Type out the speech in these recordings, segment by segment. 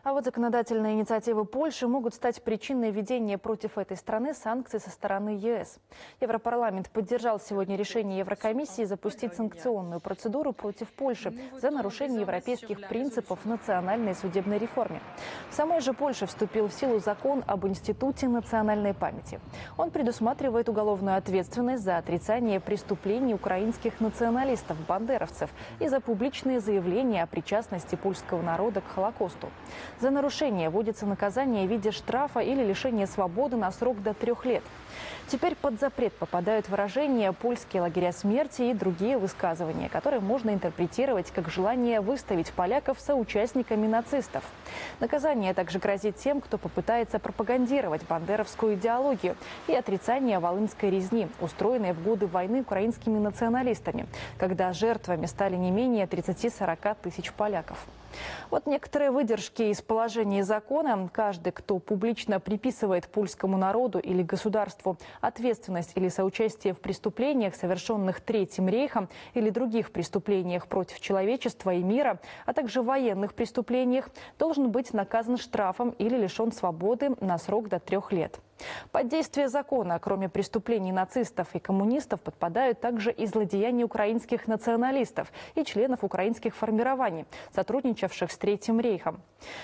А вот законодательные инициативы Польши могут стать причиной введения против этой страны санкций со стороны ЕС. Европарламент поддержал сегодня решение Еврокомиссии запустить санкционную процедуру против Польши за нарушение европейских принципов в национальной судебной реформе. В самой же Польше вступил в силу закон об Институте национальной памяти. Он предусматривает уголовную ответственность за отрицание преступлений украинских националистов-бандеровцев и за публичные заявления о причастности польского народа к Холокосту. За нарушение вводится наказание в виде штрафа или лишения свободы на срок до 3 лет. Теперь под запрет попадают выражения «польские лагеря смерти» и другие высказывания, которые можно интерпретировать как желание выставить поляков соучастниками нацистов. Наказание также грозит тем, кто попытается пропагандировать бандеровскую идеологию и отрицание волынской резни, устроенной в годы войны украинскими националистами, когда жертвами стали не менее 30-40 тысяч поляков. Вот некоторые выдержки из положений закона. Каждый, кто публично приписывает польскому народу или государству ответственность или соучастие в преступлениях, совершенных Третьим рейхом, или других преступлениях против человечества и мира, а также военных преступлениях, должен быть наказан штрафом или лишен свободы на срок до 3 лет. Под действие закона, кроме преступлений нацистов и коммунистов, подпадают также и злодеяния украинских националистов и членов украинских формирований, сотрудничавших с Третьим рейхом.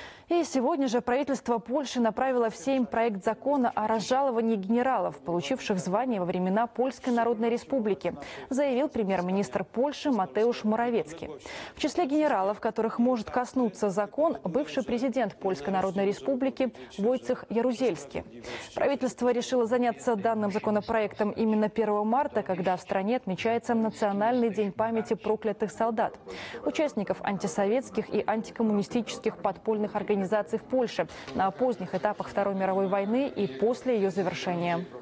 И сегодня же правительство Польши направило в Сейм проект закона о разжаловании генералов, получивших звание во времена Польской Народной Республики, заявил премьер-министр Польши Матеуш Моровецкий. В числе генералов, которых может коснуться закон, бывший президент Польской Народной Республики Войцех Ярузельский. Правительство решило заняться данным законопроектом именно 1 марта, когда в стране отмечается Национальный день памяти проклятых солдат, участников антисоветских и антикоммунистических подпольных организаций в Польше на поздних этапах Второй мировой войны и после ее завершения.